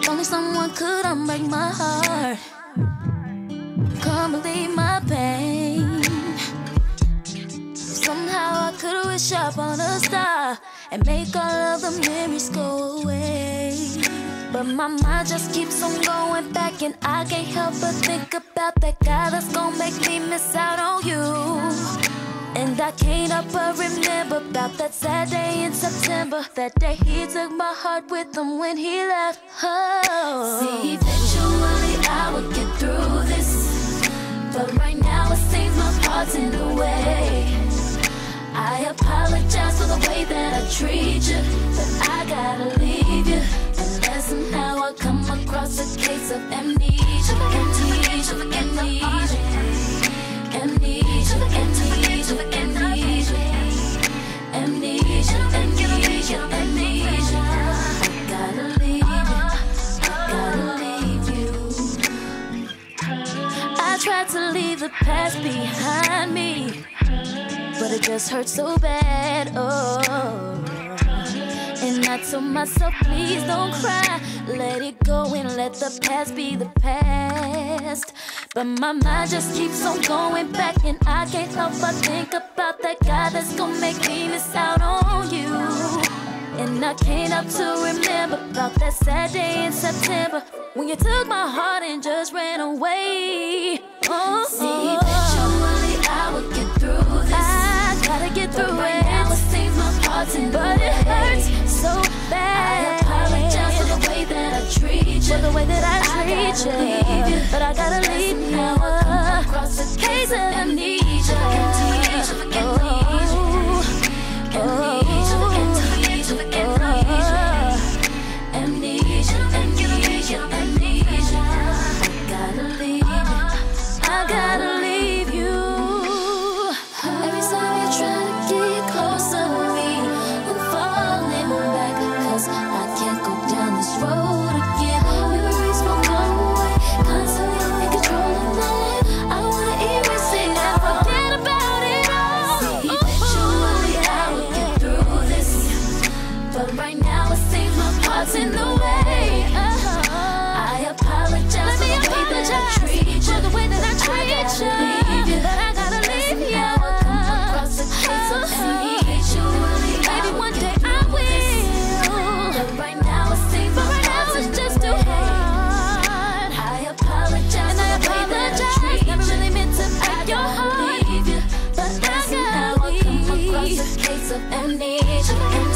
If only someone could unbreak my heart. Can't believe my pain. Somehow I could wish upon a star and make all of the memories go away. But my mind just keeps on going back, and I can't help but think about that guy that's gonna make me miss out on you. And I can't help but remember about that sad day in September. That day he took my heart with him when he left. Oh. See, eventually I will get through this, but right now it seems my heart's in the way. I apologize for the way that I treat you, but I gotta leave you unless somehow I come across a case of amnesia, amnesia, amnesia, amnesia, amnesia, amnesia, amnesia, amnesia, amnesia. I gotta leave you, I gotta leave you. I tried to leave the past behind me, but it just hurts so bad, oh. And I told myself, please don't cry, let it go and let the past be the past. But my mind just keeps on going back, and I can't help but think about that guy that's gonna make me miss out on you. And I can't help to remember about that sad day in September when you took my heart and just ran away. Oh, see, eventually I will get through this. I gotta get through but right it. Now it seems my heart's in the But way. it hurts so bad. I apologize for the way that I treat you, for the way that I treat you. But I gotta leave you. Now I come across a case of amnesia, amnesia, amnesia, amnesia, amnesia, amnesia, amnesia, amnesia. I gotta leave you, I gotta leave you. Every time you try to get closer to me, I'm falling back, 'cause I can't go down this road again. Memories won't go away, constantly in control of my life. I wanna erase it and forget about it all. See, eventually I will get through this, but right now it seems my heart's in the way. I apologize for the way that I treat you, for the way that I treat you. But I gotta leave you. Now I come across a case of amnesia. Maybe one day I will. But right now it seems But my right now heart's it's in just the too way. hard. I apologize And I for the way that I apologize. treat Never you. really meant to I break your gotta heart. leave you, But I now gotta I come across leave. a case of amnesia.